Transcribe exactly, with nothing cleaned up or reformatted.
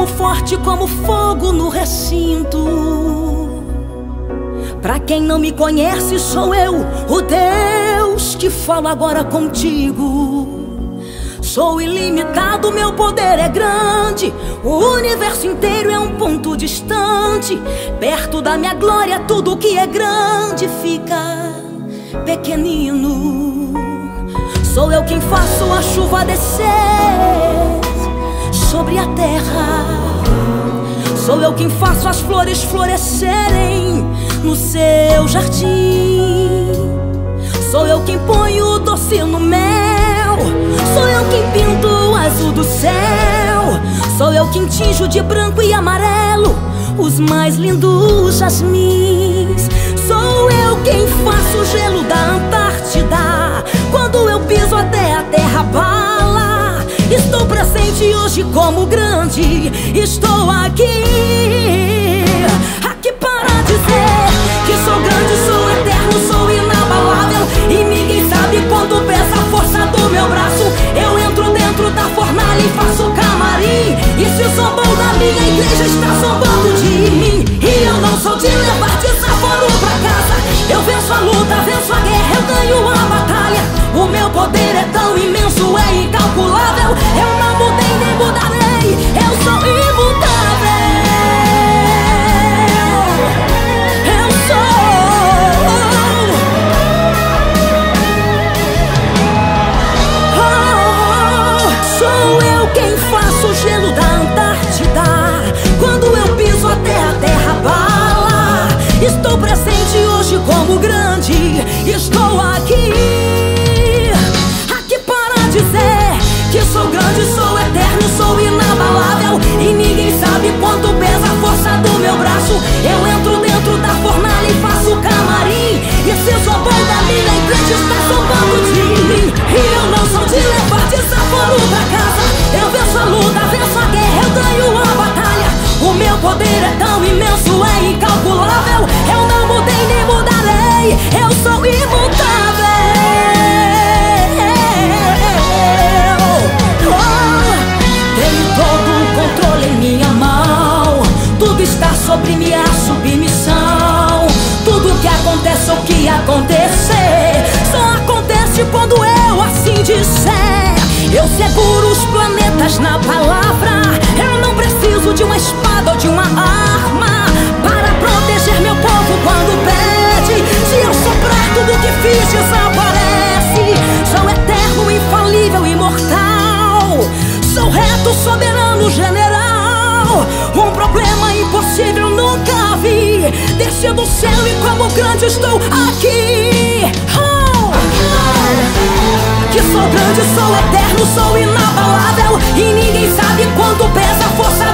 forte como fogo no recinto. Pra quem não me conhece, sou eu, o Deus que falo agora contigo. Sou ilimitado, meu poder é grande. O universo inteiro é um ponto distante. Perto da minha glória, tudo que é grande fica pequenino. Sou eu quem faço a chuva descer sobre a terra. Sou eu quem faço as flores florescerem no seu jardim. Sou eu quem ponho o doce no mel. Sou eu quem pinto o azul do céu. Sou eu quem tinjo de branco e amarelo os mais lindos jasmins. Sou eu quem faço o gelo da Antártida. Quando eu piso até a terra abala. Estou presente hoje como grande. Estou aqui, aqui para dizer que sou grande, sou eterno, sou inabalável. E ninguém sabe quanto pesa a força do meu braço. Eu entro dentro da fornalha e faço camarim. E se o zombão da minha igreja está zombando de mim, e eu não sou de levar desaforo pra casa. Eu venço a luta, venço a guerra, eu ganho a batalha. O meu poder é tão imenso, é incalculável. Eu não mudei nem mudarei, eu sou imutável. Eu sou oh, sou eu quem faço o gelo da Antártida. Quando eu piso até a terra abala. Estou presente hoje como grande. Estou aqui, aqui para dizer que sou grande, sou eterno, sou inabalável. E ninguém sabe quanto pesa a força do meu braço. Eu entro dentro da fornalha e faço camarim. E se o zombão da minha igreja está zombando de mim, e eu não sou de levar desaforo pra casa. Eu venço a luta, venço a guerra, eu ganho a batalha. O meu poder é tão imenso, é incalculável. Eu não mudei nem mudarei, eu sou imutável. Todo o controle em minha mão. Tudo está sobre minha submissão. Tudo que acontece ou que acontecer só acontece quando eu assim disser. Eu seguro os planetas na palavra. Eu não preciso de uma espada ou de uma arma para proteger meu povo quando pede. Se eu soprar, tudo que fiz desaparece. Sou eterno, infalível, imortal. Sou reto, soberano, general. Um problema impossível nunca vi. Desci do céu e como grande estou aqui. Oh, oh. Que sou grande, sou eterno, sou inabalável. E ninguém sabe quanto pesa a força